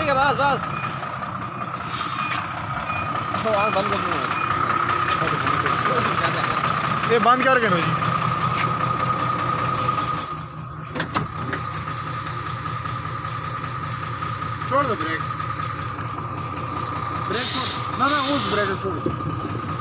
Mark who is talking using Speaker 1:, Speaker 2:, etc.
Speaker 1: ठीक है बस बस बंद कर दूँ
Speaker 2: ये बंद कर जी छोड़ दो ब्रेक ब्रेक छोड़ ना ना उस ब्रेक छोड़